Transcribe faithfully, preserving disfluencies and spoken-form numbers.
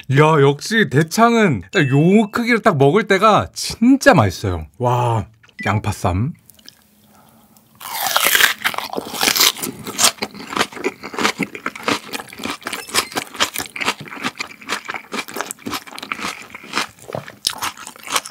이야, 역시 대창은 딱 요 크기를 딱 먹을 때가 진짜 맛있어요. 와, 양파쌈.